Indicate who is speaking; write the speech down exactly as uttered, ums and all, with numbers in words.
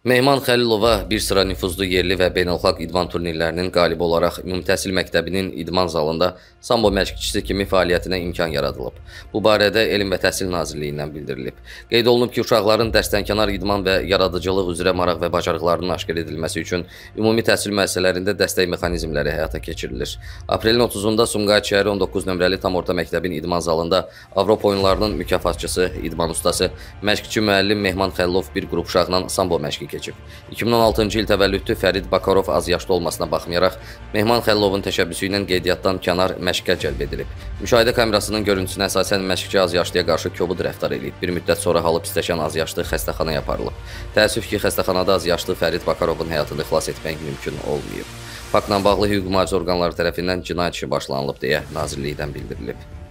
Speaker 1: Mehman Xəlilova bir sıra nüfuzlu yerli və beynəlxalq idman turnirlərinin qalibi olaraq Ümumi Təhsil Məktəbinin idman zalında sambo məşqçisi kimi fəaliyyətinə imkan yaradılıb. Bu barədə Elm və Təhsil Nazirliyindən bildirilib. Qeyd olunub ki, uşaqların dərsdənkənar idman və yaradıcılıq üzrə maraq və bacarıqlarının aşkar edilməsi üçün ümumi təhsil müəssisələrində dəstək mexanizmləri həyata keçirilir. Aprelin otuzunda Sumqayıt şəhəri on doqquz nömrəli tam orta məktəbin idman zalında Avropa oyunlarının mükafatçısı, idman ustası, məşqçi müəllim Mehman Xəlilov bir qrup uşaqla sambo məşqi keçib. iki min on altıncı il təvəllüdlü Fərid Bakarov az yaşlı olmasına baxmayaraq, Mehman Xəlilovun təşəbbüsü ilə qeydiyyatdan kənar məşqə cəlb edilib. Müşahidə kamerasının görüntüsünə əsasən məşqçi az yaşlıya qarşı kobud rəftar edib. Bir müddət sonra halı pisləşən az yaşlı xəstəxanaya aparılıb. Təəssüf ki, xəstəxanada az yaşlı Fərid Bakarovun həyatını xilas etmək mümkün olmayıb. Faktla bağlı hüquq mühafizə orqanları tərəfindən cinayət işi başlanılıb deyə Nazirlikdən bildirilib.